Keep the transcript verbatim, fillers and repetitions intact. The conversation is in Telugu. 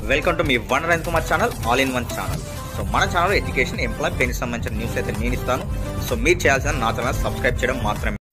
వెల్కమ్ టు మీ వన్ రైన్ Kumar channel, all in one channel. So మన ఛానల్ ఎడ్యుకేషన్, ఎంప్లాయ్, పెన్కి సంబంధించిన న్యూస్ అయితే నేను ఇస్తాను. సో మీరు చేయాల్సిన నా ఛానల్ సబ్స్క్రైబ్ చేయడం మాత్రమే.